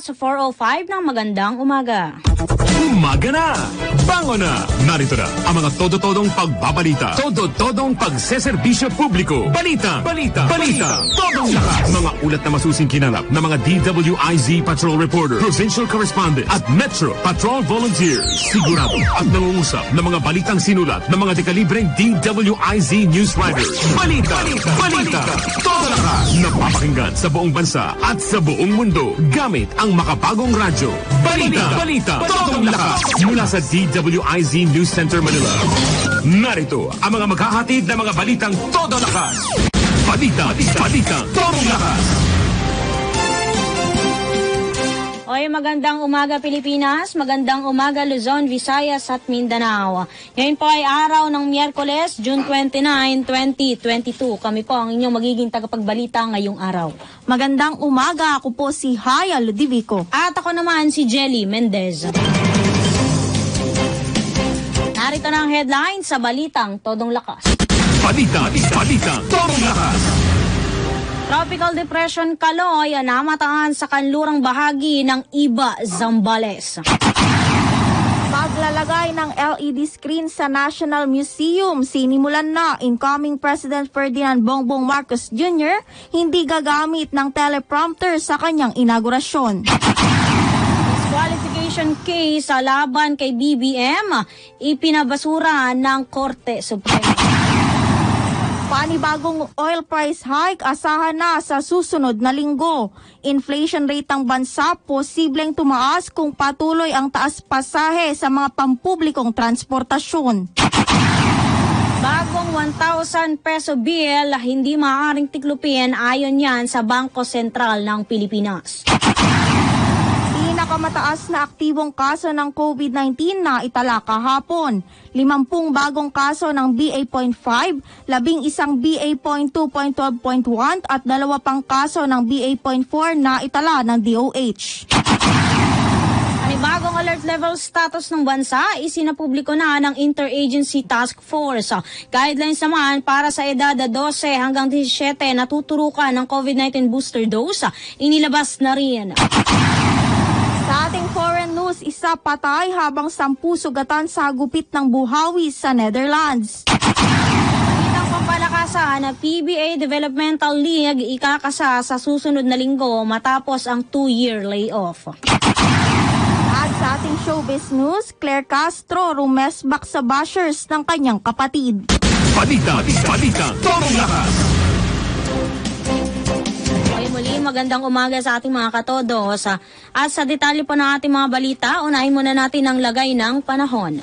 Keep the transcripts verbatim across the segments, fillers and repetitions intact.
sa four oh five ng magandang umaga. Umaga na! Bango na! Narito na ang mga todo-todong pagbabalita. Todo-todong pagseserbisyo publiko. Balita! Balita! Balita! Todong lakas! Mga ulat na masusing kinalap ng mga D W I Z Patrol Reporter, Provincial Correspondent at Metro Patrol Volunteers. Sigurado at nangungusap ng mga balitang sinulat ng mga dekalibreng D W I Z News Writers. Balita! Balita! Balita! Todo lakas! Napapakinggan sa buong bansa at sa buong mundo gamit ang makabagong radyo. Balita! Balita! Todong lakas! Mula sa D W I Z News Center Manila. Narito ang mga maghahatid ng mga balitang todo lakas. Balita! Balita! Todong lakas! Oy, magandang umaga Pilipinas, magandang umaga Luzon, Visayas at Mindanao. Ngayon po ay araw ng Miyerkules, June twenty-nine, twenty twenty-two. Kami po ang inyong magiging tagapagbalita ngayong araw. Magandang umaga, ako po si Haya Ludivico. At ako naman si Jelly Mendez. Narito na ang headline sa balitang Todong Lakas. Balita! Balita! Todong lakas! Tropical Depression Kaloy namataan sa kanlurang bahagi ng Iba, Zambales. Paglalagay ng L E D screen sa National Museum, sinimulan na. Incoming President Ferdinand Bongbong Marcos Junior hindi gagamit ng teleprompter sa kanyang inaugurasyon. Disqualification case sa laban kay B B M, ipinabasura ng Korte Suprema. Panibagong oil price hike asahan na sa susunod na linggo. Inflation rate ng bansa posibleng tumaas kung patuloy ang taas pasahe sa mga pampublikong transportasyon. Bagong one thousand peso bill hindi maaaring tiklupin ayon yan sa Bangko Sentral ng Pilipinas. Pinakamataas na aktibong kaso ng COVID nineteen na itala kahapon. Limampung bagong kaso ng B A point five, labing isang B A point two point twelve point one at dalawa pang kaso ng B A point four na itala ng D O H. Bagong alert level status ng bansa, isinapubliko na ng Interagency Task Force. Guidelines naman para sa edad twelve hanggang seventeen na tuturukan ng COVID nineteen booster dose, inilabas na rin. Sa ating foreign news, isa patay habang sampu sugatan sa gupit ng buhawi sa Netherlands. Itang pampalakasan na P B A Developmental League ikakasa sa susunod na linggo matapos ang two-year layoff. At sa ating showbiz news, Claire Castro rumesbak sa bashers ng kanyang kapatid. Balita! Balita! Todong lakas! Muli, magandang umaga sa ating mga katodos. At sa detalye po ng ating mga balita, unahin muna natin ang lagay ng panahon.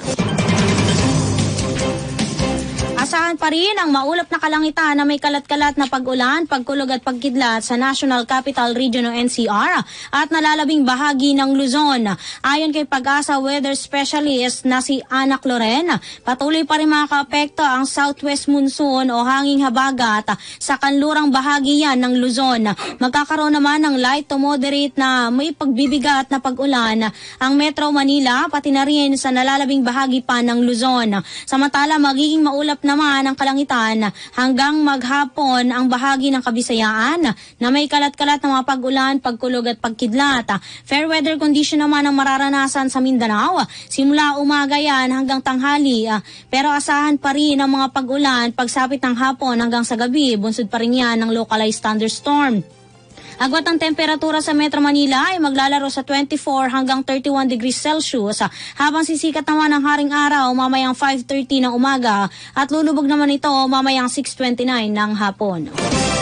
Asahan pa rin ang maulap na kalangitan na may kalat-kalat na pag-ulan, pagkulog at pagkidlat sa National Capital Region o N C R at nalalabing bahagi ng Luzon. Ayon kay Pag-asa Weather Specialist na si Anak Loren, patuloy pa rin makakaapekto ang southwest monsoon o hanging habagat sa kanlurang bahagi yan ng Luzon. Magkakaroon naman ng light to moderate na may pagbibigat na pag-ulan ang Metro Manila pati na rin sa nalalabing bahagi pa ng Luzon. Samantala, magiging maulap na naman ang kalangitan hanggang maghapon ang bahagi ng Kabisayaan na may kalat-kalat na mga pag-ulan, pagkulog at pagkidlat. Fair weather condition naman ang mararanasan sa Mindanao. Simula umaga yan hanggang tanghali. Pero asahan pa rin ang mga pag-ulan pagsapit ng hapon hanggang sa gabi. Bunsod pa rin yan ng localized thunderstorm. Agwat ang temperatura sa Metro Manila ay maglalaro sa twenty-four hanggang thirty-one degrees Celsius habang sisikat naman ang haring araw mamayang five thirty ng umaga at lulubog naman ito mamayang six twenty-nine ng hapon.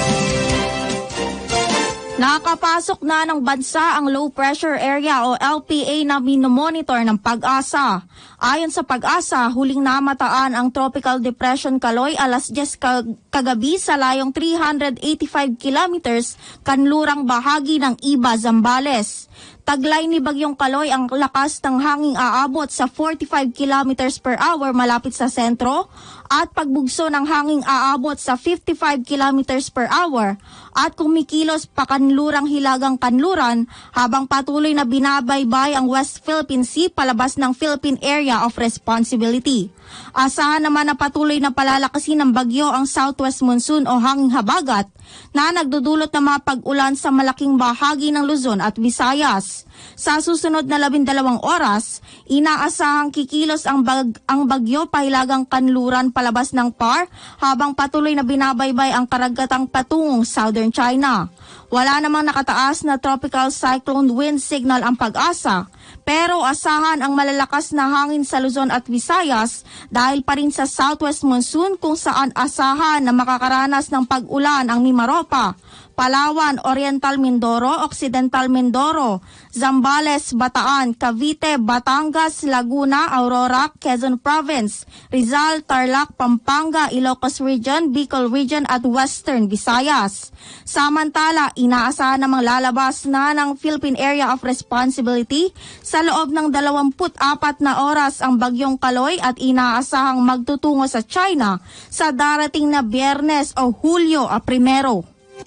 Nakapasok na ng bansa ang low pressure area o L P A na minomonitor ng Pag-asa. Ayon sa Pag-asa, huling namataan ang Tropical Depression Kaloy alas diyes kagabi sa layong three hundred eighty-five kilometers kanlurang bahagi ng Iba, Zambales. Taglay ni Bagyong Kaloy ang lakas ng hanging aabot sa forty-five kilometers per hour malapit sa sentro at pagbugso ng hanging aabot sa fifty-five kilometers per hour at kumikilos pa kanlurang hilagang kanluran habang patuloy na binabaybay ang West Philippine Sea palabas ng Philippine Area of Responsibility. Asahan naman na patuloy na palalakasin ng bagyo ang southwest monsoon o hanging habagat na nagdudulot ng mga pag-ulan sa malaking bahagi ng Luzon at Visayas. Sa susunod na labindalawang oras, inaasahang kikilos ang, bag, ang bagyo pahilagang kanluran palabas ng P A R habang patuloy na binabaybay ang karagatang patungong Southern China. Wala namang nakataas na tropical cyclone wind signal ang Pag-asa, pero asahan ang malalakas na hangin sa Luzon at Visayas dahil pa rin sa southwest monsoon kung saan asahan na makakaranas ng pag-ulan ang Mimaropa, Palawan, Oriental Mindoro, Occidental Mindoro, Zambales, Bataan, Cavite, Batangas, Laguna, Aurora, Quezon Province, Rizal, Tarlac, Pampanga, Ilocos Region, Bicol Region at Western Visayas. Samantala, inaasahan namang lalabas na ng Philippine Area of Responsibility sa loob ng dalawampu't apat na oras ang bagyong Kaloy at inaasahang magtutungo sa China sa darating na Biyernes o Hulyo a primero.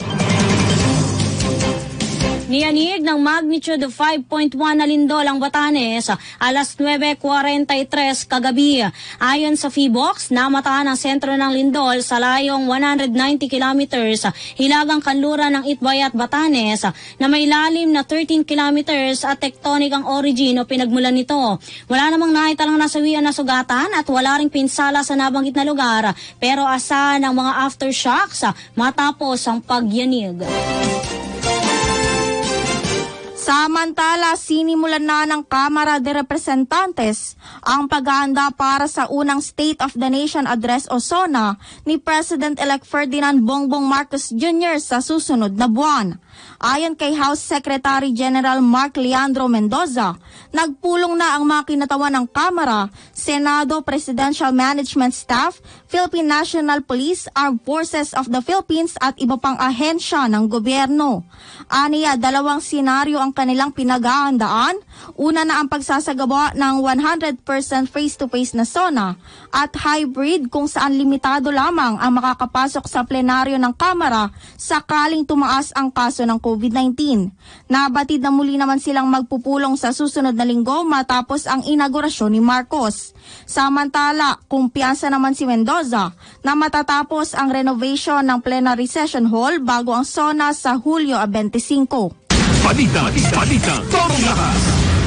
Niyanig ng magnitude five point one na lindol ang Batanes alas nuwebe kuwarenta y tres kagabi. Ayon sa Phibox, namataan ang sentro ng lindol sa layong one hundred ninety kilometers hilagang kanluran ng Itbay at Batanes na may lalim na thirteen kilometers at tectonic ang origin o pinagmulan nito. Wala namang naitalang nasawian na sugatan at wala ring pinsala sa nabanggit na lugar, pero asahan ng mga aftershocks matapos ang pagyanig. Samantala, sinimulan na ng Kamara de Representantes ang paghahanda para sa unang State of the Nation Address o SONA ni President-elect Ferdinand Bongbong Marcos Junior sa susunod na buwan. Ayon kay House Secretary General Mark Leandro Mendoza, nagpulong na ang mga kinatawan ng Kamara, Senado, Presidential Management Staff, Philippine National Police, Armed Forces of the Philippines at iba pang ahensya ng gobyerno. Aniya, dalawang senaryo ang kanilang pinaghahandaan. Una na ang pagsasagawa ng one hundred percent face-to-face na SONA at hybrid kung saan limitado lamang ang makakapasok sa plenaryo ng Kamara sakaling tumaas ang kaso ng COVID nineteen. Nabatid na muli naman silang magpupulong sa susunod na linggo matapos ang inaugurasyon ni Marcos. Samantala, kumpiyansa naman si Mendoza na matatapos ang renovation ng plenary session hall bago ang SONA sa Hulyo twenty-five. Balita, balita, totong lakas.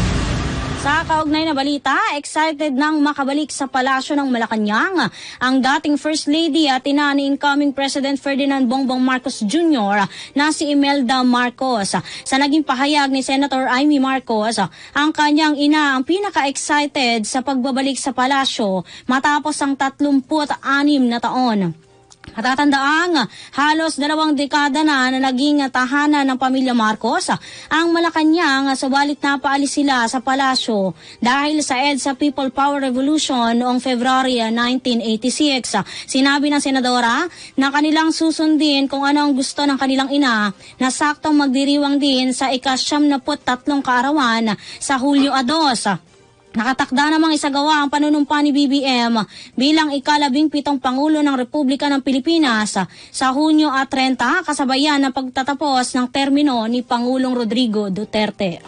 Sa kaugnay na balita, excited nang makabalik sa palasyo ng Malacanang ang dating First Lady at ina ni incoming President Ferdinand Bongbong Marcos Junior na si Imelda Marcos. Sa naging pahayag ni Senator Amy Marcos, ang kanyang ina ang pinaka-excited sa pagbabalik sa palasyo matapos ang tatlumpu't anim na taon. Matatandaang halos dalawang dekada na na naging tahanan ng pamilya Marcos ang Malacanang, subalit napaalis sila sa palasyo dahil sa EDSA People Power Revolution noong February nineteen eighty-six. Sinabi ng senadora na kanilang susundin kung ano ang gusto ng kanilang ina na saktong magdiriwang din sa ikasyam na put tatlong kaarawan sa Hulyo dos. Nakatakda namang isagawa ang panunumpa ni B B M bilang ikalabing pitong Pangulo ng Republika ng Pilipinas sa Hunyo thirty kasabayan ng pagtatapos ng termino ni Pangulong Rodrigo Duterte.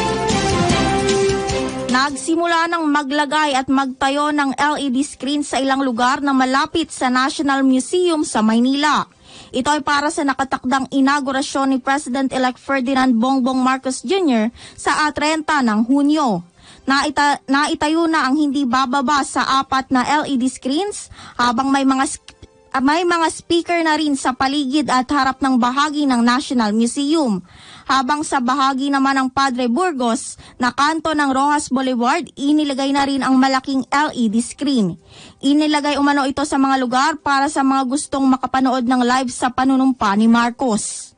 Nagsimula ng maglagay at magtayo ng L E D screen sa ilang lugar na malapit sa National Museum sa Maynila. Ito ay para sa nakatakdang inaugurasyon ni President-elect Ferdinand Bongbong Marcos Junior sa thirty ng Hunyo. Naita, naitayo na ang hindi bababa sa apat na L E D screens habang may mga may mga speaker na rin sa paligid at harap ng bahagi ng National Museum. Habang sa bahagi naman ng Padre Burgos na kanto ng Rojas Boulevard, inilagay na rin ang malaking L E D screen. Inilagay umano ito sa mga lugar para sa mga gustong makapanood ng live sa panunumpa ni Marcos.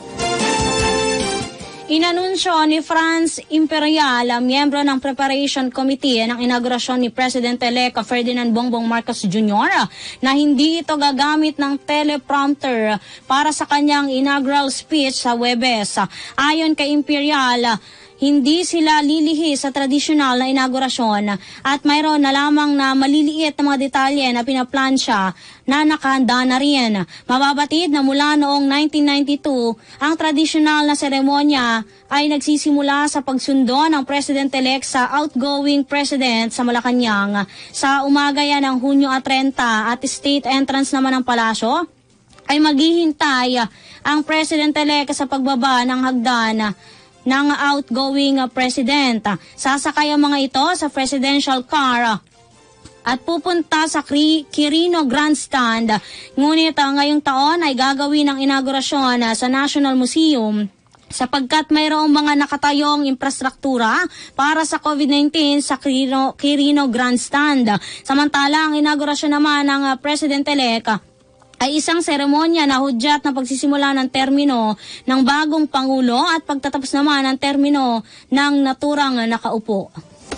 Inanunsyo ni Franz Imperial, miyembro ng Preparation Committee ng inaugurasyon ni President-elect Ferdinand Bongbong Marcos Junior na hindi ito gagamit ng teleprompter para sa kanyang inaugural speech sa Huwebes. Ayon kay Imperial, hindi sila lilihi sa tradisyonal na inaugurasyon at mayroon na lamang na maliliit na mga detalye na pinaplansya na nakahanda na rin. Mababatid na mula noong nineteen ninety-two, ang tradisyonal na seremonya ay nagsisimula sa pagsundo ng President-elect sa outgoing President sa Malacanang. Sa umaga yan ng Hunyo thirty at state entrance naman ng palasyo ay maghihintay ang President-elect sa pagbaba ng hagdan ng outgoing uh, president. Sasakay ang mga ito sa presidential car uh, at pupunta sa Quirino Grandstand. Ngunit uh, ngayong taon ay gagawin ang inaugurasyon uh, sa National Museum sapagkat mayroong mga nakatayong infrastruktura para sa COVID nineteen sa Quirino, Quirino Grandstand. Samantala, ang inaugurasyon naman ng uh, President-elect uh, ay isang seremonya na hudyat na pagsisimula ng termino ng bagong Pangulo at pagtatapos naman ng termino ng naturang uh, nakaupo.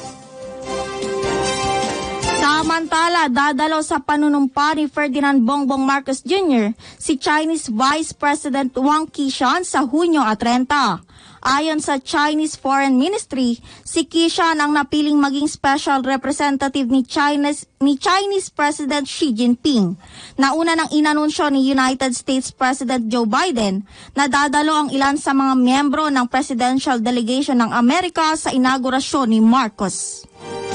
Samantala, dadalo sa panunumpa ni Ferdinand Bongbong Marcos Junior si Chinese Vice President Wang Qishan sa Hunyo at trenta. Ayon sa Chinese Foreign Ministry, si Qishan ang napiling maging special representative ni Chinese, ni Chinese President Xi Jinping. Nauna nang inanunsyo ni United States President Joe Biden na dadalo ang ilan sa mga miyembro ng Presidential Delegation ng Amerika sa inaugurasyon ni Marcos.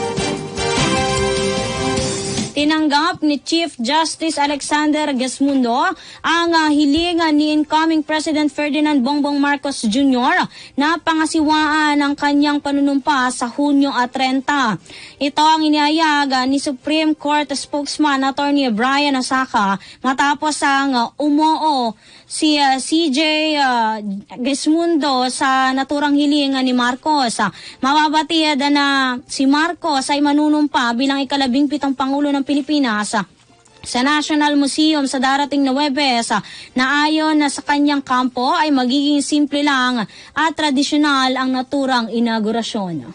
Tinanggap ni Chief Justice Alexander Gesmundo ang uh, hilingan ni incoming President Ferdinand Bongbong Marcos Junior na pangasiwaan ang kanyang panunumpa sa Hunyo at trenta. Ito ang inihayag uh, ni Supreme Court spokesman Attorney Brian Osaka matapos ang uh, umoo si uh, C J uh, Gesmundo sa naturang hilingan ni Marcos. Uh, mababatid uh, na si Marcos ay manunumpa bilang ikalabing pitong Pangulo ng Pilipinas uh, sa National Museum sa darating na Huwebes uh, na ayon na uh, sa kanyang kampo ay magiging simple lang at tradisyonal ang naturang inaugurasyon.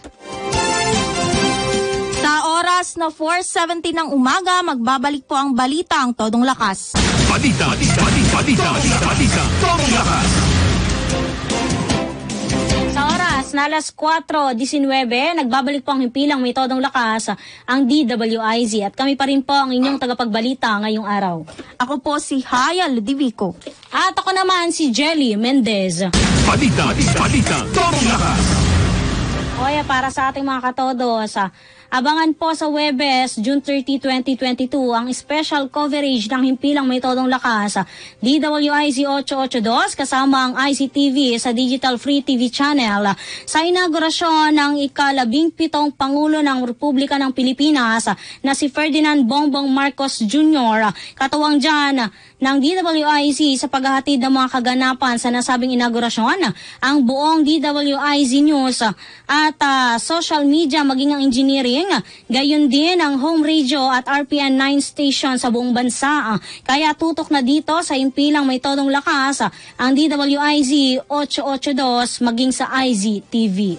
Sa oras na four seventeen ng umaga, magbabalik po ang balita ang Todong Lakas. Balita, balita, balita, balita, balita, Todong Lakas. Sa oras na alas kwatro nineteen, nagbabalik po ang himpilang may Todong Lakas, ang D W I Z. At kami pa rin po ang inyong tagapagbalita ngayong araw. Ako po si Haya Ludivico. At ako naman si Jelly Mendez. Balita, balita, balita, Todong Lakas. Oya, para sa ating mga katodos, abangan po sa Huwebes, June thirtieth, twenty twenty-two, ang special coverage ng himpilang may Todong Lakas, D W I Z eight eighty-two, kasama ang I C T V sa Digital Free T V Channel, sa inaugurasyon ng ikalabing pitong Pangulo ng Republika ng Pilipinas na si Ferdinand Bongbong Marcos Junior Katuwang dyan ng D W I Z sa paghahatid ng mga kaganapan sa nasabing inaugurasyon, ang buong D W I Z News at uh, social media maging ang engineering, gayon din ang home radio at R P N nine station sa buong bansa. Kaya tutok na dito sa impilang may Todong Lakas ang D W I Z eight eighty-two maging sa I Z T V.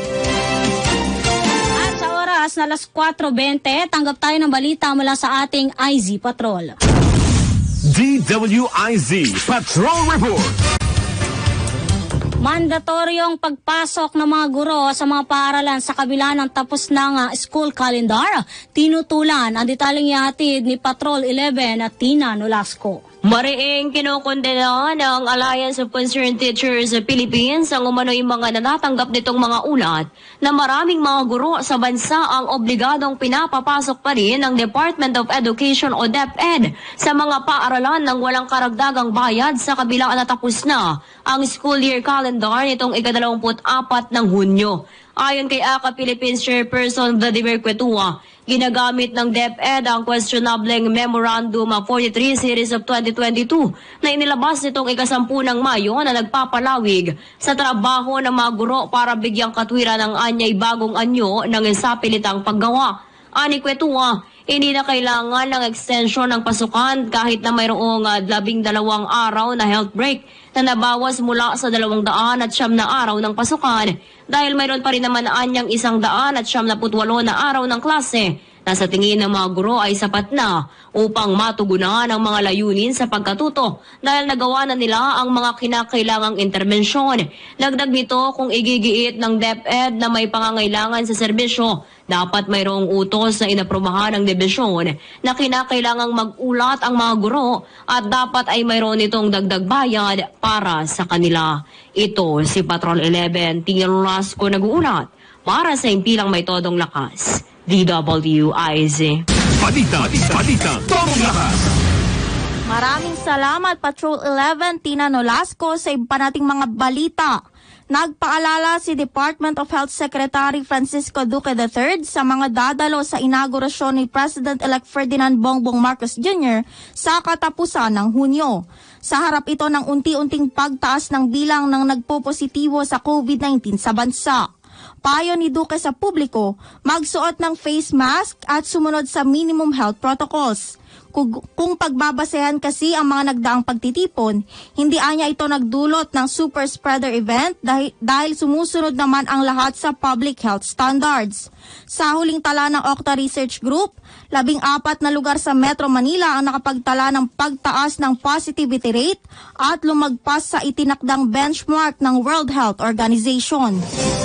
At sa oras na alas kwatro twenty, tanggap tayo ng balita mula sa ating I Z Patrol. D W I Z Patrol Report. Mandatoryong pagpasok ng mga guro sa mga paaralan sa kabila ng tapos ng uh, school calendar. Tinutulan ang detalyeng ihatid ni Patrol eleven at Tina Nolasco. Mariing kinukondena ng Alliance of Concerned Teachers sa Philippines ang umano'y mga natatanggap nitong mga ulat na maraming mga guro sa bansa ang obligadong pinapapasok pa rin ng Department of Education o DepEd sa mga paaralan ng walang karagdagang bayad sa kabila na tapos na ang school year calendar nitong ikadalawamput apat ng Hunyo. Ayon kay A C A Philippines Chairperson Vladimir Quetua, ginagamit ng DepEd ang questionableng Memorandum forty-three Series of twenty twenty-two na inilabas nitong ikasampu ng Mayo na nagpapalawig sa trabaho ng mga guro para bigyang katwiran ng anyay bagong anyo ng sapilitang paggawa. Ani Quetua, hindi na kailangan ng extension ng pasukan kahit na mayroong uh, labing dalawang araw na health break na nabawas mula sa dalawang daan at siyam na araw ng pasukan dahil mayroon pa rin naman anyang isang daan at siyam na putwalo na araw ng klase na sa tingin ng mga guro ay sapat na upang matugunan ang mga layunin sa pagkatuto dahil nagawa na nila ang mga kinakailangang interbensyon. Dagdag nito, kung igigiit ng DepEd na may pangangailangan sa serbisyo, dapat mayroong utos na inaprobahan ng dibisyon na kinakailangang mag-ulat ang mga guro at dapat ay mayroon itong dagdag bayad para sa kanila. Ito si Patrol eleven, Tina Nolasco nag-uulat para sa impilang may Todong Lakas. D W I Z. Balita, balita, Todong Lakas. Maraming salamat Patrol eleven, Tina Nolasco, sa iba nating mga balita. Nagpaalala si Department of Health Secretary Francisco Duque the third sa mga dadalo sa inaugurasyon ni President-elect Ferdinand Bongbong Marcos Junior sa katapusan ng Hunyo. Sa harap ito ng unti-unting pagtaas ng bilang ng nagpopositibo sa COVID nineteen sa bansa. Payo ni Duque sa publiko, magsuot ng face mask at sumunod sa minimum health protocols. Kung, kung pagbabasehan kasi ang mga nagdaang pagtitipon, hindi anya ito nagdulot ng super spreader event dahil, dahil sumusunod naman ang lahat sa public health standards. Sa huling tala ng Octa Research Group, labing apat na lugar sa Metro Manila ang nakapagtala ng pagtaas ng positivity rate at lumagpas sa itinakdang benchmark ng World Health Organization.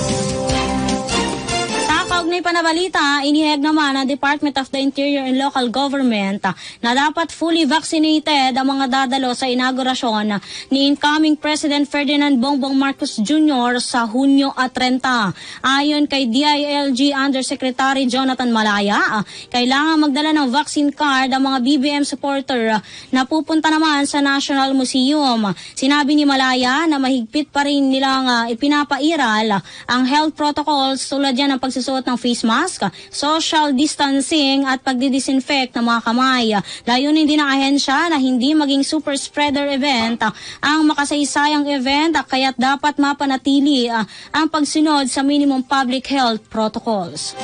Kaugnay pa na balita, inihayag naman ng Department of the Interior and Local Government na dapat fully vaccinated ang mga dadalo sa inaugurasyon ni incoming President Ferdinand Bongbong Marcos Junior sa Hunyo at thirty. Ayon kay D I L G Undersecretary Jonathan Malaya, kailangan magdala ng vaccine card ang mga B B M supporter na pupunta naman sa National Museum. Sinabi ni Malaya na mahigpit pa rin nilang uh, ipinapairal ang health protocols tulad yan ng pagsusuot ng face mask, social distancing at pagdidisinfect ng mga kamay. Layunin din ng ahensya na hindi maging super spreader event ang makasaysayang event kaya't dapat mapanatili uh, ang pagsunod sa minimum public health protocols.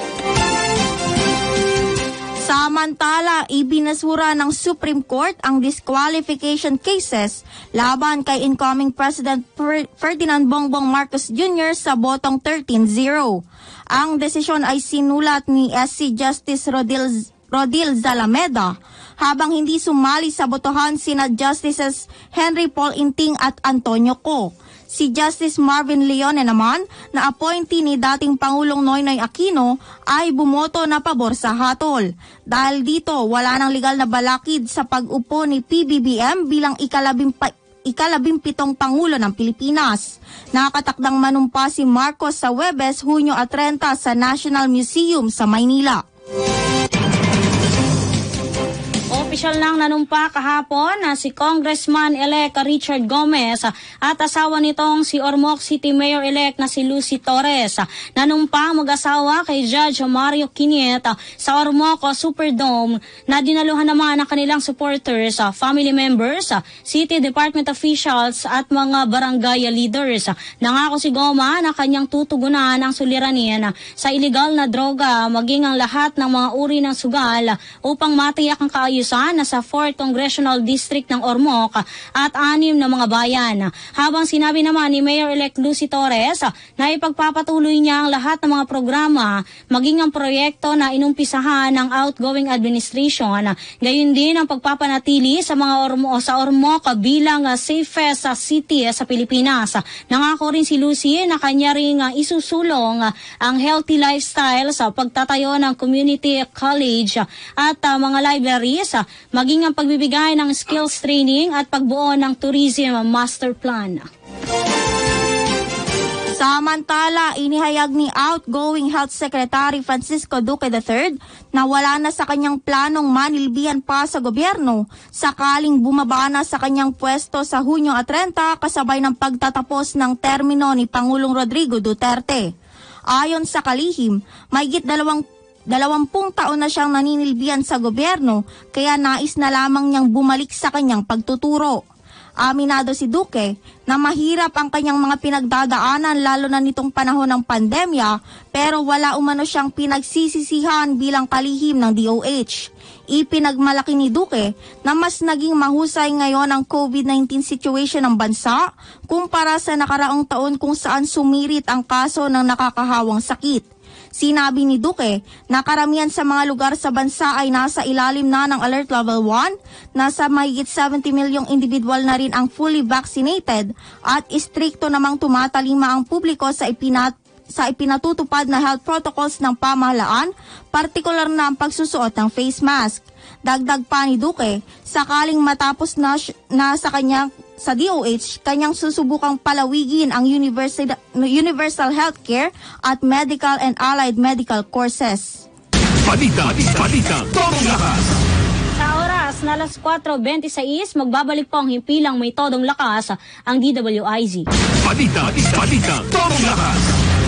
Samantala, ibinasura ng Supreme Court ang disqualification cases laban kay incoming President Ferdinand Bongbong Marcos Junior sa botong thirteen zero. Ang desisyon ay sinulat ni S C Justice Rodil, Rodil Zalameda habang hindi sumali sa botohan sina Justices Henry Paul Inting at Antonio Co. Si Justice Marvin Leone naman, na appointee ni dating Pangulong Noynoy Aquino, ay bumoto na pabor sa hatol. Dahil dito, wala nang legal na balakid sa pag-upo ni P B B M bilang ikalabing, pa- ikalabing pitong Pangulo ng Pilipinas. Nakatakdang manumpa si Marcos sa Huwebes, Hunyo at thirty sa National Museum sa Maynila. Opisyal nang nanumpa kahapon na si Congressman-elect Richard Gomez at asawa nitong si Ormoc City Mayor-elect na si Lucy Torres. Nanumpa mag-asawa kay Judge Mario Quiniet sa Ormoc Superdome na dinaluhan naman ang kanilang supporters, family members, city department officials at mga barangay leaders. Nangako si Goma na kanyang tutugunan ang suliranin sa iligal na droga maging ang lahat ng mga uri ng sugal upang matiyak ang kaayusan na sa fourth Congressional District ng Ormoc at anim na mga bayan. Habang sinabi naman ni Mayor-elect Lucy Torres na ipagpapatuloy niya ang lahat ng mga programa maging ang proyekto na inumpisahan ng outgoing administration. Gayon din ang pagpapanatili sa mga Ormo, sa Ormoc bilang uh, safest uh, city uh, sa Pilipinas. Nangako rin si Lucy na kanya ring uh, isusulong uh, ang healthy lifestyle sa pagtatayo ng community college uh, at uh, mga libraries, uh, maging ang pagbibigay ng skills training at pagbuo ng tourism master plan. Samantala, inihayag ni outgoing Health Secretary Francisco Duque the third na wala na sa kanyang planong manilbihan pa sa gobyerno sakaling bumaba na sa kanyang pwesto sa Hunyo at thirty kasabay ng pagtatapos ng termino ni Pangulong Rodrigo Duterte. Ayon sa kalihim, mahigit dalawang Dalawampung taon na siyang naninilbihan sa gobyerno kaya nais na lamang niyang bumalik sa kanyang pagtuturo. Aminado si Duque na mahirap ang kanyang mga pinagdadaanan lalo na nitong panahon ng pandemya pero wala umano siyang pinagsisisihan bilang kalihim ng D O H. Ipinagmalaki ni Duque na mas naging mahusay ngayon ang COVID nineteen situation ng bansa kumpara sa nakaraang taon kung saan sumirit ang kaso ng nakakahawang sakit. Sinabi ni Duque na karamihan sa mga lugar sa bansa ay nasa ilalim na ng Alert Level one, nasa mahigit seventy milyong individual na rin ang fully vaccinated at istrikto namang tumatalima ang publiko sa ipinat sa ipinatutupad na health protocols ng pamahalaan, partikular na ang pagsusuot ng face mask. Dagdag pa ni Duque, sakaling matapos na, na sa kanya sa D O H, kanyang susubukang palawigin ang universal, universal healthcare at medical and allied medical courses. Balita, balita, balita, Sa oras Oras na alas kwatro twenty-six, magbabalik po ang himpilang may todong lakas ang D W I Z. Balita, balita, todong lakas.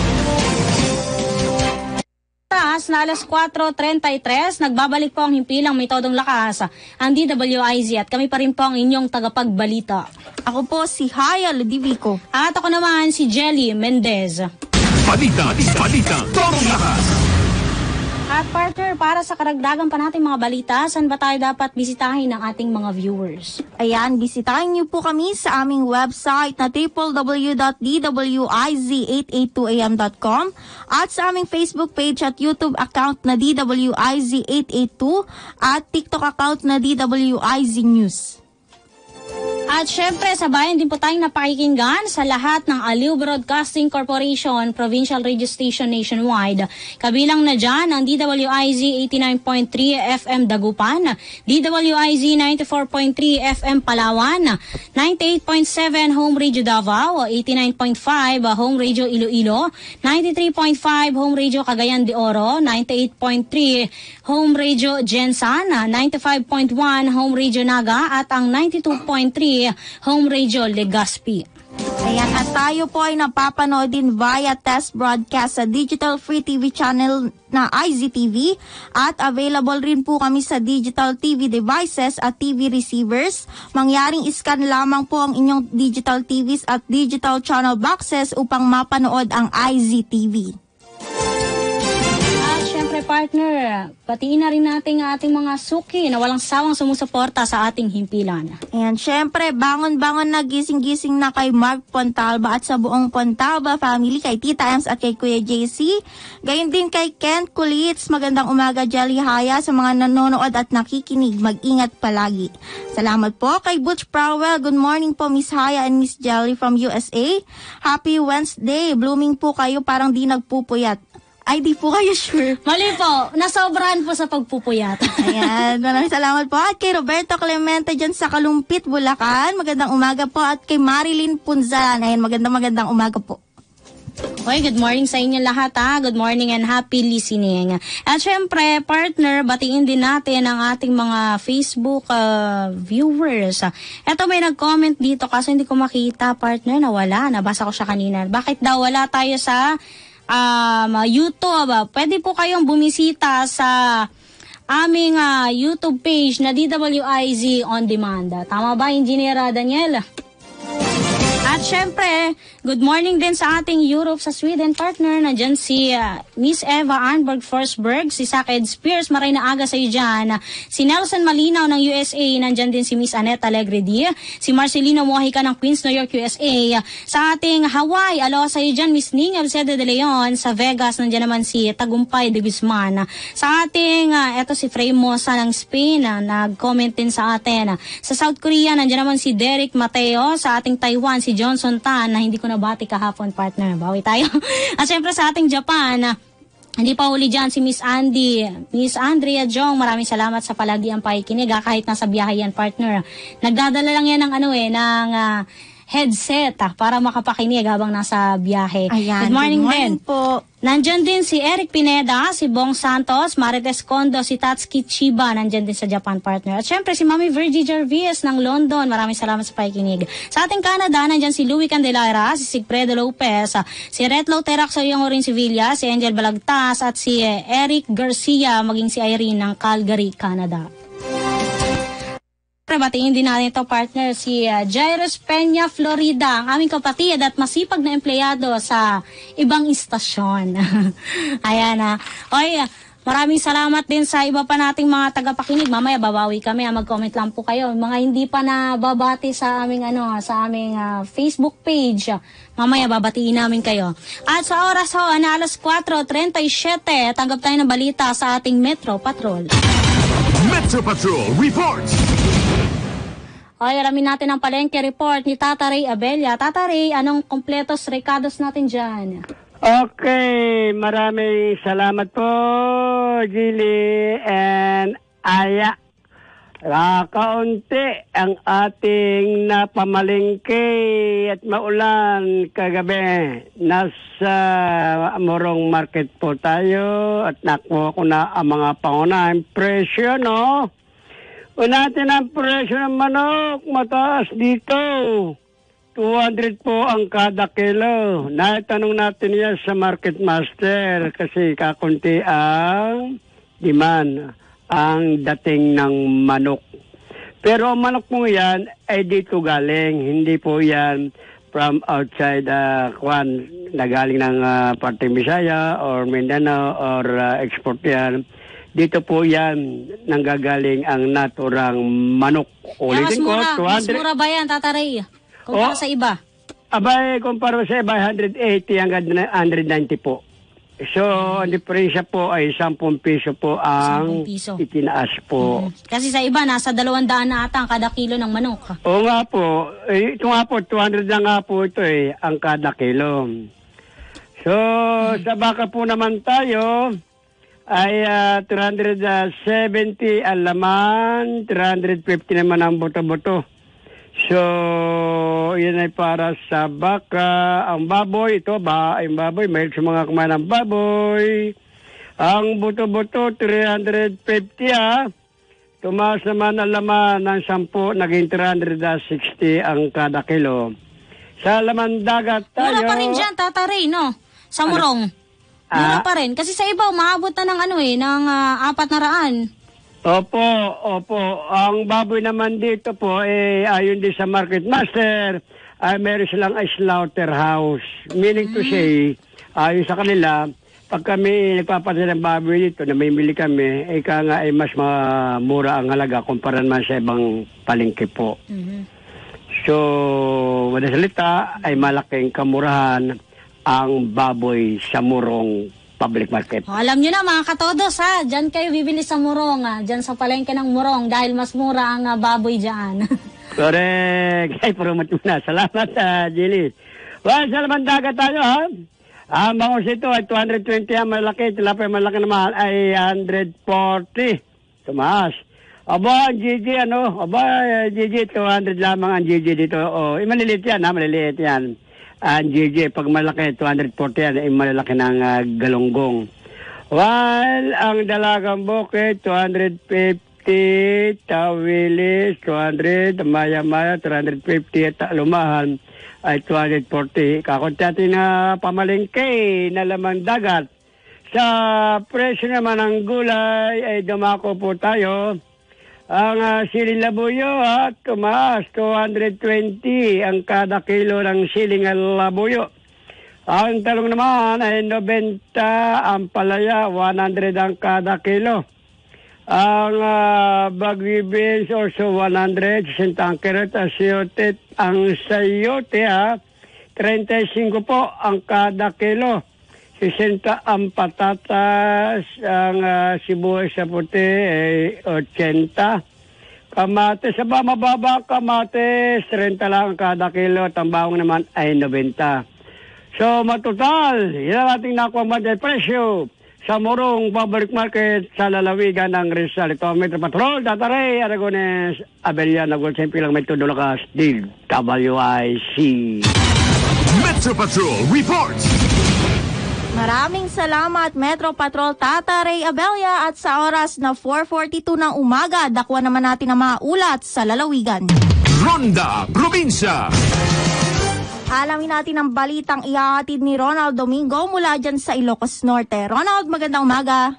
Oras na alas kwatro trenta-tres, nagbabalik po ang himpilang may todong lakas ang D W I Z at kami pa rin po ang inyong tagapagbalita. Ako po si Haya Ludivico. At ako naman si Jelly Mendez. Balita, balita, todong lakas. At partner, para sa karagdagan pa natin mga balita, saan ba tayo dapat bisitahin ng ating mga viewers? Ayan, bisitahin niyo po kami sa aming website na w w w dot d w i z eight eight two a m dot com at sa aming Facebook page at YouTube account na D W I Z eight eight two at TikTok account na D W I Z News. At syempre, sabayan din po tayong napakikinggan sa lahat ng Aliw Broadcasting Corporation Provincial Radio Station nationwide. Kabilang na dyan ang D W I Z eighty-nine point three F M Dagupan, D W I Z ninety-four point three F M Palawan, ninety-eight point seven Home Radio Davao, eighty-nine point five Home Radio Iloilo, ninety-three point five Home Radio Cagayan de Oro, ninety-eight point three Home Radio Jensan, ninety-five point one Home Radio Naga at ang ninety-two point three Home Radio Legazpi. Ayan, at tayo po ay napapanood din via test broadcast sa Digital Free T V channel na I Z T V at available rin po kami sa digital T V devices at T V receivers. Mangyaring scan lamang po ang inyong digital T Vs at digital channel boxes upang mapanood ang I Z T V. Partner, patiin na rin natin ang ating mga suki na walang sawang sumusuporta sa ating himpilan. Ayan, syempre, bangon-bangon na gising-gising na kay Mark Pontalba at sa buong Pontalba family, kay Tita Ems at kay Kuya J C. Gayon din kay Kent Kulits, magandang umaga Jelly Haya sa mga nanonood at nakikinig. Mag-ingat palagi. Salamat po kay Butch Prowell. Good morning po Miss Haya and Miss Jelly from U S A. Happy Wednesday. Blooming po kayo, parang di nagpupuyat. Ay, di po kayo sure. Mali po, nasobrahan po sa pagpupuyat. Ayan, maraming salamat po. At kay Roberto Clemente dyan sa Kalumpit, Bulacan, magandang umaga po. At kay Marilyn Punzalan, ayan, magandang magandang umaga po. Okay, good morning sa inyo lahat ha. Good morning and happy listening. At syempre, partner, batiin din natin ang ating mga Facebook uh, viewers. Eto, may nag-comment dito kasi hindi ko makita, partner, na wala. Nabasa ko siya kanina. Bakit daw wala tayo sa Um, YouTube? Pwede po kayong bumisita sa aming uh, YouTube page na D W I Z On Demand. Tama ba, Engineer Daniel? At syempre, good morning din sa ating Europe sa Sweden partner. Nandyan si uh, Miss Eva Arnberg Forsberg, si Saked Spears, maray na aga sa iyo dyan. Si Nelson Malinaw ng U S A, nandyan din si Miss Annette Alegre-Di. Si Marcelino Mojica ng Queens, New York, U S A. Sa ating Hawaii, alo sa iyo dyan, Miss Ning Alcede de Leon. Sa Vegas, nandyan naman si Tagumpay de Guzman. Sa ating, uh, eto si Frey Mosa ng Spain, uh, nag-comment din sa atin. Sa South Korea, nandyan naman si Derek Mateo. Sa ating Taiwan, si Johnson Tan, na hindi ko nabati kahapon, partner. Bawi tayo. At syempre sa ating Japan, hindi pa huli dyan si Miss Andy, Miss Andrea Jong, maraming salamat sa palagi ang pakikinig, ha, kahit nasa biyahe yan, partner. Nagdadala lang yan ng ano eh, ng uh, headset ah, para makapakinig habang nasa biyahe. Ayan, good morning, good morning din. po. Nandyan din si Eric Pineda, si Bong Santos, Marites Kondo, si Tatsuki Chiba, nandyan din sa Japan, partner. At syempre si Mami Virgie Jarvis ng London, maraming salamat sa pakikinig. Sa ating Canada, nandyan si Louie Candelara, si Sigfredo Lopez, si Retlo Terak sa iyong Orin Sevilla, si Angel Balagtas, at si Eric Garcia, maging si Irene ng Calgary, Canada. Batiin din natin ito, partner, si uh, Jairus Peña Florida, ang aming kapatid at masipag na empleyado sa ibang istasyon. Ayan na. Uh. Oy, uh, maraming salamat din sa iba pa nating mga tagapakinig. Mamaya babawi kami, uh, mag-comment lang po kayo. Mga hindi pa na babati sa aming ano, sa aming uh, Facebook page. Uh, mamaya babatiin namin kayo. At sa oras ho, na alas kwatro trenta-siyete, tanggap tayo ng balita sa ating Metro Patrol. Metro Patrol reports. Okay, alamin natin ang palengke report ni Tata Ray Abella. Tata Ray, anong kompletos recados natin dyan? Okay, maraming salamat po, Gili and Aya. Uh, kaunti ang ating napamalengke at maulan kagabi. Nasa Morong Market po tayo at nakuha ko na ang mga pangunahing presyo, no? Unatin ang presyo ng manok, mataas dito. two hundred po ang kada kilo. Naitanong natin yan sa Market Master kasi kakunti ang demand, ang dating ng manok. Pero ang manok mo yan ay dito galing, hindi po yan from outside uh, kwan, na galing ng uh, Parteng Bisaya or Mindanao or uh, export yan. Dito po yan nanggagaling ang naturang manok. Kaya mas Ulitin ko, mura, two mas hundred. mura ba yan, Tata Ray? Kumpara Oh. sa iba. Abay, kumpara sa iba, one eighty hanggang one ninety po. So, ang diferensya po ay ten piso po ang ten piso. itinaas po. Kasi sa iba, nasa dalawang daan na ata ang kada kilo ng manok. Oo nga po. Eh, ito nga po, two hundred na nga po ito eh, ang kada kilo. So, sa baka po naman tayo, ay uh, three seventy ang laman, three fifty naman ang buto-buto. So, yun ay para sa baka. Ang baboy, ito ba, ang baboy, may sa mga kumain ng baboy. Ang buto-buto, three fifty ah. Tumaas naman ang laman ng sampu, naging three sixty ang kada kilo. Sa laman dagat tayo... Mura pa rin dyan, Tata Ray, no? Sa Murong. Mura Ah? pa rin. Kasi sa iba, umaabot na ng ano eh, ng uh, apat na raan. Opo, opo. Ang baboy naman dito po, eh, ayon din sa Market Master, ay meron silang a slaughterhouse. Meaning to say, ayon sa kanila, pag kami nagpapatay ng baboy dito, namimili kami, eh ka nga ay mas ma- mura ang halaga kumpara naman sa ibang palengke po. Mhm. So, madalas salita, ay malaking kamurahan ang baboy sa Murong public market. O, alam nyo na mga katodos ha, dyan kayo bibili sa Murong ha, dyan sa palengke ng Murong dahil mas mura ang uh, baboy dyan. Correct. Ay, promote mo na. Salamat, uh, Jilly. Well, sa laman dagat tayo, ha? Ang bangus ito ay two twenty ang malaki. Tilapay malaki naman ay one forty. Tumaas. Aba, ang G G, ano? Aba, G G, two hundred lamang ang G G dito. Oh, eh, maliliit yan, ha? Maliliit yan. Ang G G, pag malaki, two forty yan, ay malaki ng uh, galunggong. While ang dalagang bukid, two fifty, tawilis, two hundred, maya-maya, three fifty, at lumahan ay two forty. Kakunti na pamalingke na lamang dagat. Sa presyo naman ng gulay ay dumako po tayo. Ang uh, siling labuyo at tumaas, two twenty ang kada kilo ng siling labuyo. Ang talong naman ay ninety, ang palaya, one hundred ang kada kilo. Ang uh, bagwi beans also one hundred, sisenta ang carrot, asiote, ang sayote ha, thirty-five po ang kada kilo. sesenta ang patatas, ang uh, sibuyas sa puti ay eighty. Kamatis, aba mababa kamatis, thirty lang kada kilo, tambawang naman ay ninety. So matotal, yun ang ating nakuha mga presyo sa Murong Public Market sa lalawigan ng Rizal. Ito ang Metro Patrol, Tata Ray, Aragones, Abella, Nagol, Siyempre lang may tudulakas, D W I C. Metro Patrol reports. Maraming salamat Metro Patrol Tata Ray Abella, at sa oras na four forty-two ng umaga, dakwa naman natin ang mga ulat sa lalawigan. Ronda Probinsya. Alamin natin ang balitang ihahatid ni Ronald Domingo mula dyan sa Ilocos Norte. Ronald, magandang umaga.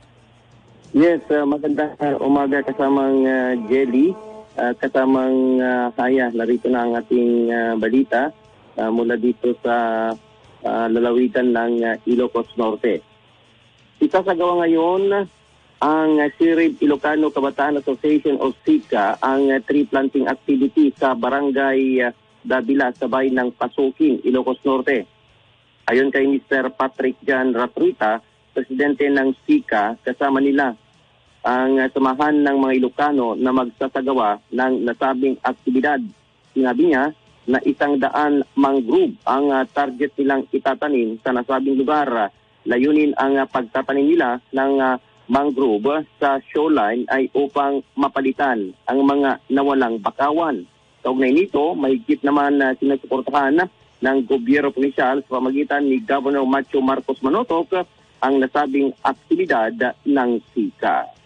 Yes, uh, magandang uh, umaga kasamang uh, Jelly, uh, kasamang uh, Haya. Narito na ang ating uh, balita uh, mula dito sa uh, lalawigan ng uh, Ilocos Norte. Isasagawa ngayon ang uh, Sirib Ilocano Kabataan Association o S I C A ang uh, tree planting activity sa barangay uh, Davila sa bayan ng Pasukin, Ilocos Norte. Ayon kay Mister Patrick Jan Ratruita, presidente ng S I C A, kasama nila ang uh, samahan ng mga Ilocano na magsasagawa ng nasabing aktibidad. Sinabi niya na isang daan mangrove ang uh, target nilang itatanim sa nasabing lugar. Layunin ang uh, pagtatanim nila ng uh, mangrove sa shoreline ay upang mapalitan ang mga nawalang bakawan. Kaugnay nito, mahigit naman uh, sinusuportahan ng gobyerno provinsyal sa pamagitan ni Governor Macho Marcos Manotok ang nasabing aktibidad ng S I C A.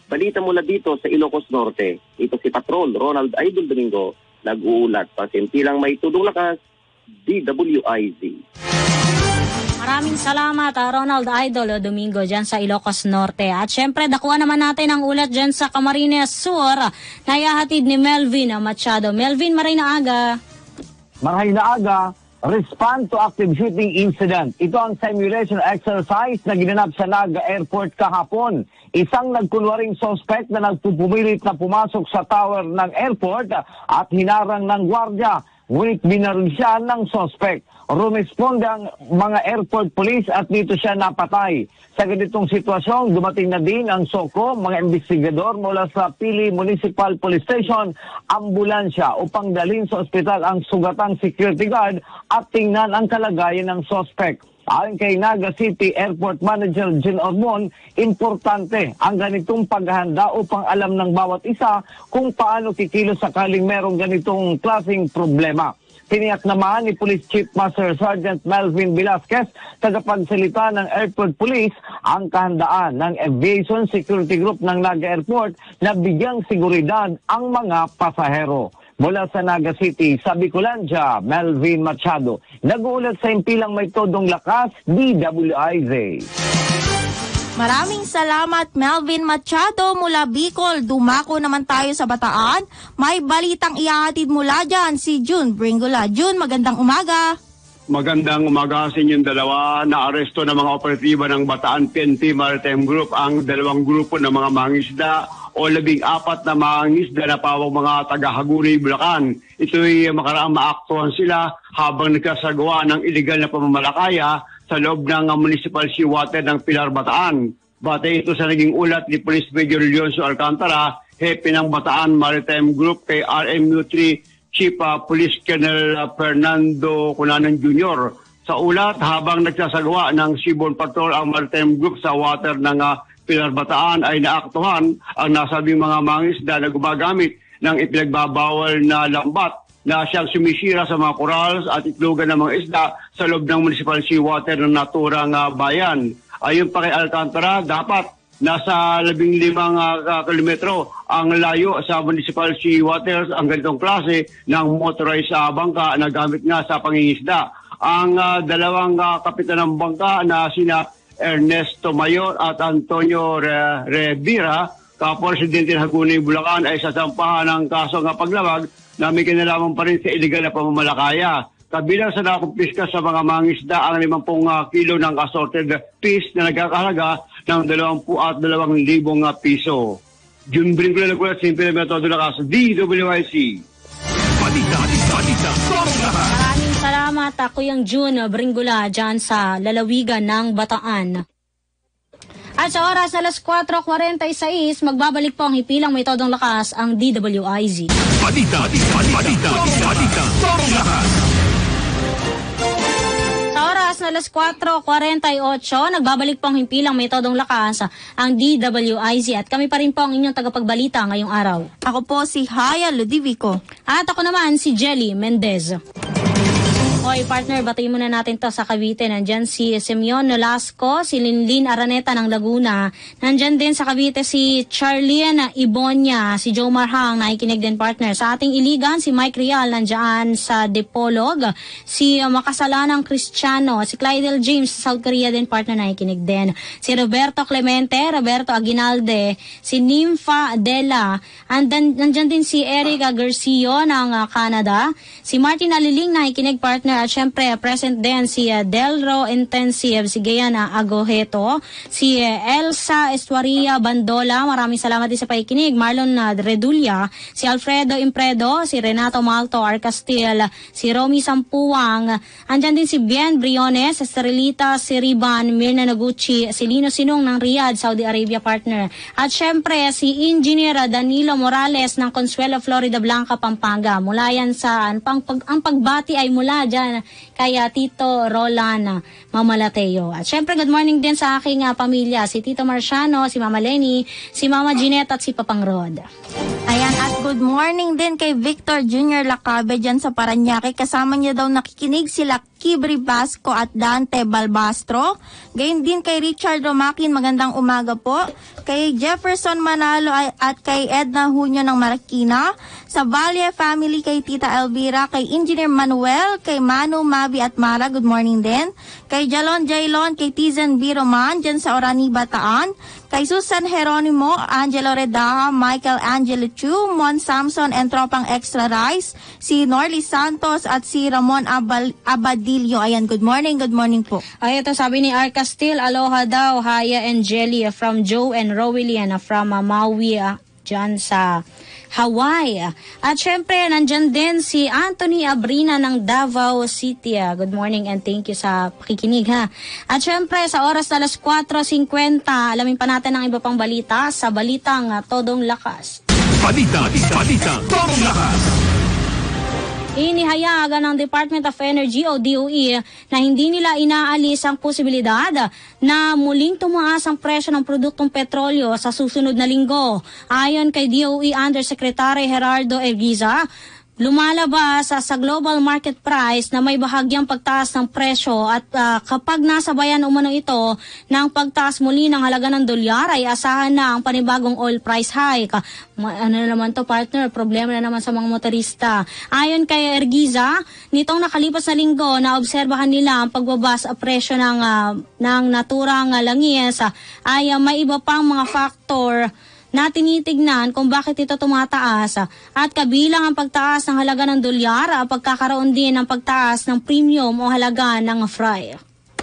balita mula dito sa Ilocos Norte. Ito si Patrol Ronald Idol Domingo, nag-uulat. Pasimpilang may tudong lakas, D W I Z. Maraming salamat, ah, Ronald Idol Domingo dyan sa Ilocos Norte. At syempre, dakuha naman natin ang ulat dyan sa Camarines Sur na ihahatid ni Melvin Machado. Melvin, maray na aga. Maray na aga, respond to active shooting incident. Ito ang simulation exercise na ginanap sa Naga Airport kahapon. Isang nagkunwaring suspect na nagpupumilit na pumasok sa tower ng airport at hinarang ng gwardya. Ngunit binaril siya ng suspect. Rumisponde ang mga airport police at dito siya napatay. Sa ganitong sitwasyon, dumating na din ang SOCO, mga investigador mula sa Pili Municipal Police Station, ambulansya upang dalhin sa ospital ang sugatang security guard at tingnan ang kalagayan ng suspect. Ayon kay Naga City Airport Manager Jean Ormon, importante ang ganitong paghahanda upang alam ng bawat isa kung paano kikilos sakaling merong ganitong klaseng problema. Tiniyak naman ni Police Chief Master Sergeant Melvin Velasquez, tagapagsalita ng Airport Police, ang kahandaan ng Aviation Security Group ng Naga Airport na bigyang seguridad ang mga pasahero. Mula sa Naga City, sa Bicolandia, Melvin Machado. Nag-uulat sa impilang may todong lakas, D W I Z. Maraming salamat, Melvin Machado mula Bicol. Dumako naman tayo sa Bataan. May balitang ihahatid mula dyan si June Bringula. June, magandang umaga. Magandang umaga sa inyong dalawa. Naaresto ng mga operatiba ng Bataan P N P Maritime Group ang dalawang grupo ng mga mangisda o labing apat na mangisda na pawang mga taga-Hagonoy, Bulacan. Ito'y makaraang maaktuhan sila habang nagkasagawa ng iligal na pamamalakaya sa loob ng municipal seawater ng Pilar, Bataan. Batay ito sa naging ulat ni Police Major Leoncio Alcantara, hepe ng Bataan Maritime Group kay R M U three Chief uh, Police Colonel uh, Fernando Cunanan Junior Sa ulat, habang nagsasagawa ng seaborne patrol ang Maritime Group sa water ng uh, Pilar, Bataan, ay naaktuhan ang nasabing mga mangisda na gumagamit ng ipinagbabawal na lambat na siyang sumisira sa mga corals at itlogan ng mga isda sa loob ng municipal seawater ng naturang uh, bayan. Ayon pa kay Alcantara, dapat nasa labing limang uh, kilometro ang layo sa municipal seawaters ang ganitong klase ng motorized uh, bangka na gamit nga sa pangingisda. Ang uh, dalawang uh, kapitan ng bangka na sina Ernesto Mayor at Antonio Re- Revira, kapresidente ng Hagonoy, Bulacan, ay sasampahan ng kaso ng paglabag na may kinalaman pa rin sa iligal na pamamalakaya. Kabilang sa nakumpiska sa mga mangisda ang limang uh, kilo ng assorted fish na nagkakahalaga ng dalawampu at dalawang libong uh, piso. June Brinco na nagkulat, simple na metodo lakas, D W I C. Balita, balita, Maraming salamat, ako yung June Bringula dyan sa lalawigan ng Bataan. At sa oras na alas kwatro kuwarenta-sais, magbabalik po ang hipilang may todong lakas ang D W I Z. Balita, balita, balita, balita, todong lakas. Sa oras na alas kwatro kuwarenta-ocho, nagbabalik po ang himpilang may todong lakas ang D W I Z. At kami pa rin po ang inyong tagapagbalita ngayong araw. Ako po si Haya Ludivico. At ako naman si Jelly Mendez. Hoy partner, batiin muna natin to sa Cavite. Nandyan si Simeon Nolasco, si Linlin Araneta ng Laguna. Nandyan din sa Cavite si Charlene Ibonia, si Joe Marhang, nakikinig din partner. Sa ating Iligan, si Mike Rial, nandyan sa Dipolog. Si uh, Makasalanang Cristiano, si Clydel James sa South Korea din partner, nakikinig din. Si Roberto Clemente, Roberto Aguinalde, si Nympha Adela. Andan, nandyan din si Erica Garcio ng uh, Canada. Si Martin Aliling, nakikinig partner. At syempre, present din si uh, Delro Intensive, si Gayana Agoheto, si uh, Elsa Estuaria Bandola, maraming salamat din sa pakikinig, Marlon uh, Redulia, si Alfredo Impredo, si Renato Malto Arcastil, si Romy Sampuang, andyan din si Bien Briones, Estrelita Siriban, Mirna Noguchi, si Lino Sinong ng Riyadh, Saudi Arabia partner. At syempre, si Engineer Danilo Morales ng Consuelo, Florida Blanca, Pampanga. Mula yan sa, ang, pag, ang pagbati ay mula dyan kaya Tito Roland Mamalateo. At syempre, good morning din sa aking uh, pamilya, si Tito Marciano, si Mama Lenny, si Mama Ginette at si Papang Rod. Ayan, at good morning din kay Victor Junior Lacabe dyan sa Paranaque. Kasama niya daw nakikinig sila Kibri Basco at Dante Balbastro. Gayon din kay Richard Romakin, magandang umaga po. Kay Jefferson Manalo ay- at kay Edna Hunyo ng Marikina. Sa Valle family kay Tita Elvira, kay Engineer Manuel, kay Manu, Mavi at Mara, good morning din. Kay Jalon Jailon, kay Tizen Biroman, dyan sa Orani, Bataan. Kay Susan Jeronimo, Angelo Redaha, Michael Angelo Chu, Mon Samson and Tropang Extra Rice, si Norly Santos at si Ramon Abal- Abadillo. Ayan, good morning, good morning po. Ay, ito sabi ni Arca Still, aloha daw, Haya and Jelly uh, from Joe and Rowelian uh, from uh, Maui, uh, dyan sa Hawaii. At syempre, nandyan din si Anthony Abrina ng Davao City. Good morning and thank you sa pakikinig ha. At syempre, sa oras na alas kwatro fifty, alamin pa natin ang iba pang balita sa Balitang uh, Todong Lakas. Balita, balita, Todong Lakas. Inihayagan ng Department of Energy o D O E na hindi nila inaalis ang posibilidad na muling tumaas ang presyo ng produktong petrolyo sa susunod na linggo. Ayon kay D O E Undersecretary Gerardo Erguiza, lumalabas sa, sa global market price na may bahagyang pagtaas ng presyo at uh, kapag nasabayan umano ito ng pagtaas muli ng halaga ng dolyar ay asahan na ang panibagong oil price hike. Ma- ano na naman to partner, problema na naman sa mga motorista. Ayon kay Ergiza, nitong nakalipas na linggo na obserbahan nila ang pagbaba sa presyo ng, uh, ng naturang uh, langis uh, ay uh, may iba pang mga factor na tinitignan kung bakit ito tumataas at kabilang ang pagtaas ng halaga ng dolyar at pagkakaroon din ng pagtaas ng premium o halaga ng fry.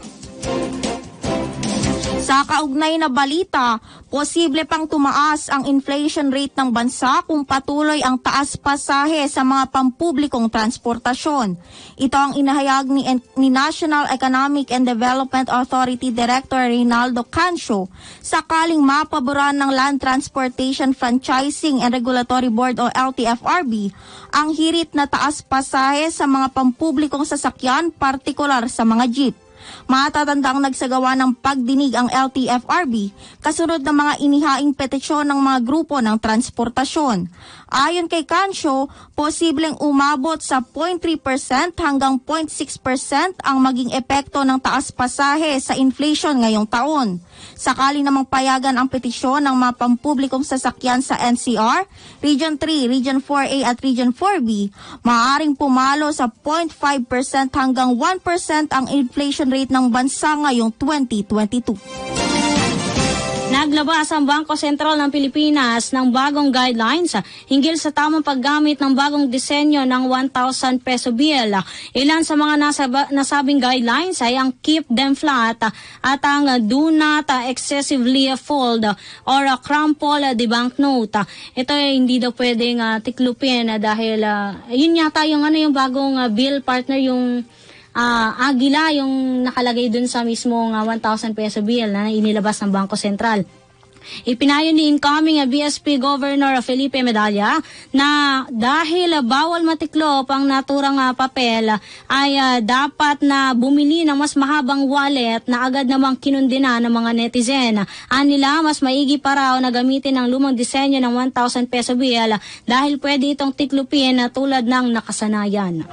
Sa kaugnay na balita, posible pang tumaas ang inflation rate ng bansa kung patuloy ang taas pasahe sa mga pampublikong transportasyon. Ito ang inahayag ni, ni National Economic and Development Authority Director Reynaldo Cancio sakaling mapaboran ng Land Transportation Franchising and Regulatory Board o L T F R B ang hirit na taas pasahe sa mga pampublikong sasakyan, partikular sa mga jeep. Matatandang nagsagawa ng pagdinig ang L T F R B kasunod ng mga inihaing petisyon ng mga grupo ng transportasyon. Ayon kay Cancio, posibleng umabot sa zero point three percent hanggang zero point six percent ang maging epekto ng taas pasahe sa inflation ngayong taon. Sakali namang payagan ang petisyon ng mga pampublikong sasakyan sa N C R, Region three, Region four A at Region four B, maaaring pumalo sa zero point five percent hanggang one percent ang inflation rate ng bansa ngayong twenty twenty-two. Naglabas ang Bangko Sentral ng Pilipinas ng bagong guidelines hinggil sa tamang paggamit ng bagong disenyo ng one thousand peso bill. Ilan sa mga nasab- nasabing guidelines ay ang keep them flat at ang do not excessively fold or crumple the banknote. Ito ay hindi daw pwedeng uh, tiklupin uh, dahil uh, yun yata yung, ano, yung bagong uh, bill partner, yung Uh, agila yung nakalagay dun sa mismong uh, one thousand peso bill na inilabas ng Bangko Sentral. Ipinayo ni incoming uh, B S P Governor Felipe Medalla na dahil uh, bawal matiklop ang naturang uh, papel uh, ay uh, dapat na bumili ng mas mahabang wallet na agad namang kinundina ng mga netizen. Anila, mas maigi pa raw na gamitin ang lumang disenyo ng one thousand peso bill uh, dahil pwede itong tiklupin uh, tulad ng nakasanayan.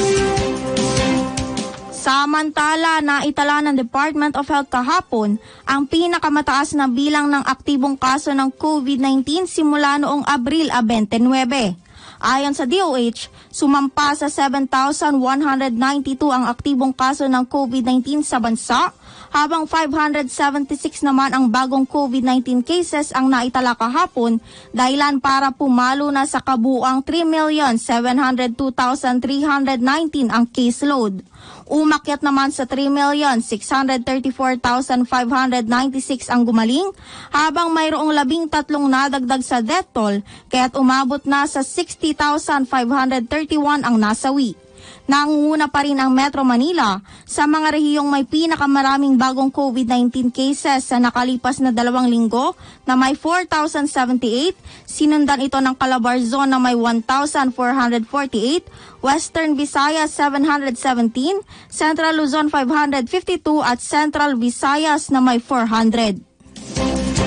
Samantala, naitala ng Department of Health kahapon ang pinakamataas na bilang ng aktibong kaso ng COVID nineteen simula noong Abril twenty-nine. Ayon sa D O H, sumampa sa seven thousand one hundred ninety-two ang aktibong kaso ng COVID nineteen sa bansa, habang five hundred seventy-six naman ang bagong COVID nineteen cases ang naitala kahapon, dahilan para pumalo na sa kabuuang three million seven hundred two thousand three hundred nineteen ang caseload. Umakyat naman sa three million six hundred thirty-four thousand five hundred ninety-six ang gumaling, habang mayroong labing tatlong nadagdag sa death toll, kaya't umabot na sa sixty thousand five hundred thirty-one ang nasawi. Nangunguna pa rin ang Metro Manila sa mga rehiyong may pinakamaraming bagong COVID nineteen cases sa nakalipas na dalawang linggo na may four thousand seventy-eight, sinundan ito ng Calabarzon na may one thousand four hundred forty-eight, Western Visayas seven hundred seventeen, Central Luzon five hundred fifty-two at Central Visayas na may four hundred.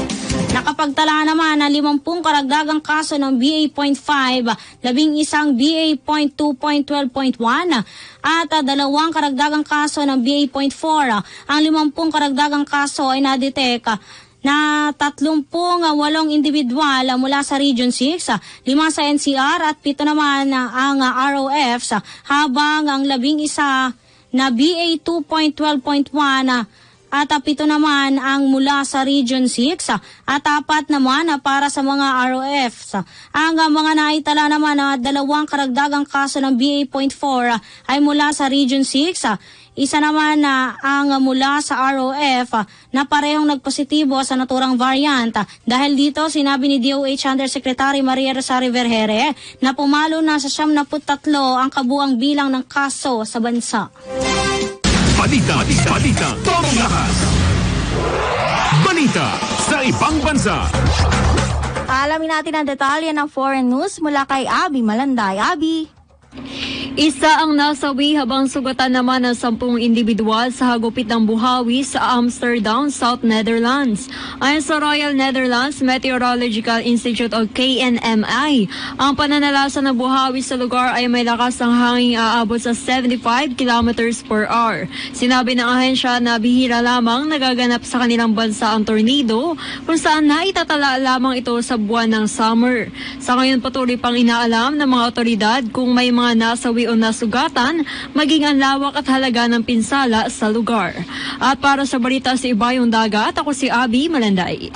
Nakapagtala naman ng limampung karagdagang kaso ng B A point five, labing isang B A point two point twelve point one, at uh, dalawang karagdagang kaso ng B A point four. Ang limampung karagdagang kaso ay nadetect na tatlumpung walong individual mula sa Region six, lima sa N C R at pito naman ang R O Fs, habang ang labing isa na B A two point twelve point one at pito naman ang mula sa Region six at apat naman para sa mga R O Fs. Ang mga naitala naman na dalawang karagdagang kaso ng B A point four ay mula sa Region six. Isa naman na ang mula sa R O F na parehong nagpositibo sa naturang variant. Dahil dito, sinabi ni D O H Undersecretary Maria Rosario Vergere na pumalo na sa siyam na puttatlo ang kabuang bilang ng kaso sa bansa. Balita, balita, balita, tomong lakas. Balita sa ibang bansa. Alamin natin ang detalye ng foreign news mula kay Abby Malanday. Abby. Isa ang nasawi habang sugatan naman ng sampung individual sa hagupit ng buhawi sa Amsterdam, South Netherlands. Ayon sa Royal Netherlands Meteorological Institute o K N M I, ang pananalasa ng buhawi sa lugar ay may lakas ng hangin aabot sa seventy-five kilometers per hour. Sinabi ng ahensya na bihira lamang nagaganap sa kanilang bansa ang tornado, kung saan naitatala lamang ito sa buwan ng summer. Sa ngayon patuloy pang inaalam ng mga otoridad kung may mga nasawi o nasugatan, maging ang lawak at halaga ng pinsala sa lugar. At para sa balita sa Ibayong Dagat, ako si Abby Malanday.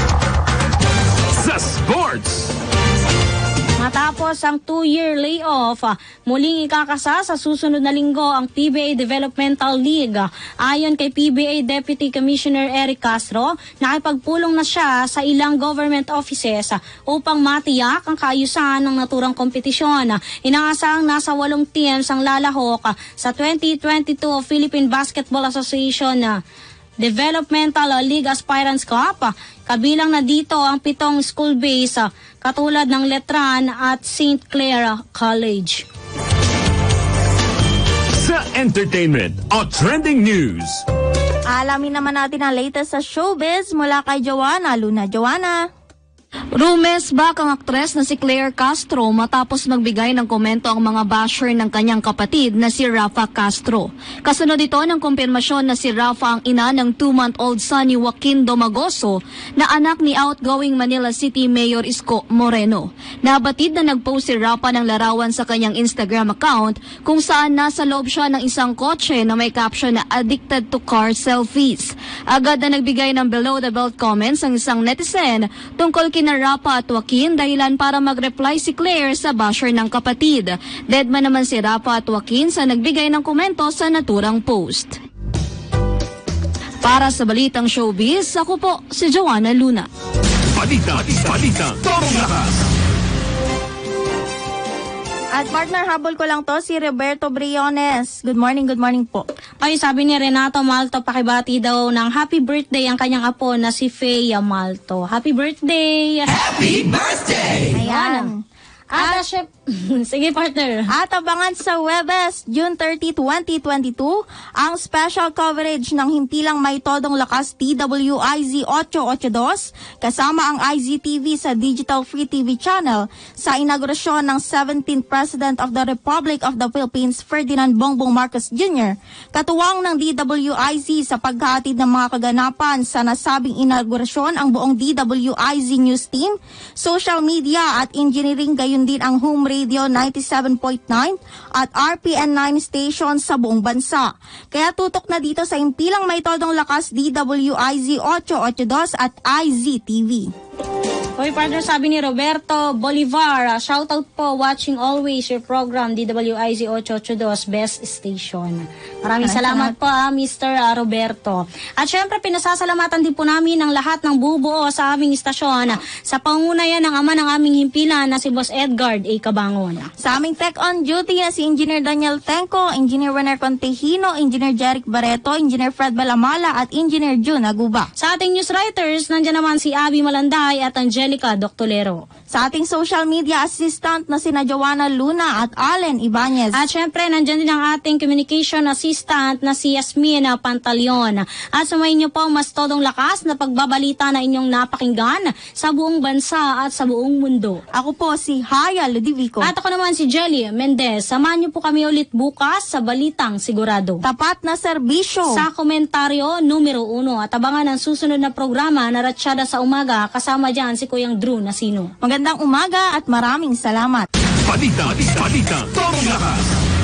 Sa sports! Matapos ang two-year layoff, muling ikakasa sa susunod na linggo ang P B A Developmental League. Ayon kay P B A Deputy Commissioner Eric Castro, nakipagpulong na siya sa ilang government offices upang matiyak ang kaayusan ng naturang kompetisyon. Inaasahang nasa walong teams ang lalahok sa twenty twenty-two Philippine Basketball Association Developmental League Aspirants Cup. Kabilang na dito ang pitong school base katulad ng Letran at Saint Clair College. Sa entertainment o trending news. Alamin naman natin ang latest sa showbiz mula kay Joanna Luna. Joanna. Rumes back ang aktres na si Claire Castro matapos magbigay ng komento ang mga basher ng kanyang kapatid na si Rafa Castro. Kasunod ito ng kumpirmasyon na si Rafa ang ina ng two-month-old son ni Joaquin Domagoso na anak ni outgoing Manila City Mayor Isko Moreno. Nabatid na nagpost si Rafa ng larawan sa kanyang Instagram account kung saan nasa loob siya ng isang kotse na may caption na addicted to car selfies. Agad na nagbigay ng below-the-belt comments ang isang netizen tungkol kina Rafa at Joaquin dahilan para mag-reply si Claire sa basher ng kapatid. Deadman naman si Rafa at Joaquin sa nagbigay ng komento sa naturang post. Para sa Balitang Showbiz, ako po si Joanna Luna. Balita, balita, balita, tomong lakas. At partner, habol ko lang to, si Roberto Briones. Good morning, good morning po. Ay, sabi ni Renato Malto, pakibati daw ng happy birthday ang kanyang apo na si Fea Malto. Happy birthday! Happy birthday! Ayan. At, at sige partner. At abangan sa Webes, June thirtieth, twenty twenty-two, ang special coverage ng Himpilang May Todong Lakas D W I Z eight eight two kasama ang I Z T V sa Digital Free T V channel sa inaugurasyon ng seventeenth President of the Republic of the Philippines, Ferdinand Bongbong Marcos Junior Katuwang ng D W I Z sa paghahatid ng mga kaganapan sa nasabing inaugurasyon ang buong D W I Z News Team, social media at engineering, gayon din ang home Radio ninety-seven point nine at R P N nine stations sa buong bansa. Kaya tutok na dito sa Himpilang May Todong Lakas D W I Z eight eight two at I Z T V. Hoy partner, sabi ni Roberto Bolivar, uh, shoutout po, watching always your program D W I Z eight eight two Best Station. Maraming salamat po ah, Mister Uh, Roberto. At syempre pinasasalamatan din po namin ang lahat ng bubuo sa aming istasyon uh, sa pangunayan ng ama ng aming himpilan na si Boss Edgard A. Cabangon. Sa aming tech on duty na si Engineer Daniel Tenco, Engineer Werner Contehino, Engineer Jeric Barreto, Engineer Fred Balamala at Engineer June Aguba. Sa ating news writers, nandiyan naman si Abby Malanday at Angelica Doctolero. Sa Sa ating social media assistant na sina Joanna Luna at Allen Ibanez. At syempre, nandyan din ang ating communication assistant na si Yasmin Pantaleon. At sumayin niyo po mas todong lakas na pagbabalita na inyong napakinggan sa buong bansa at sa buong mundo. Ako po si Haya Ludivico. At ako naman si Jelly Mendez. Samahan niyo po kami ulit bukas sa Balitang Sigurado. Tapat na serbisyo. Sa komentaryo numero uno at abangan ang susunod na programa na Ratsyada sa Umaga kasama dyan si Kuyang Drew Nasino. Magandang umaga at maraming salamat. Balita, balita, balita, todong lakas.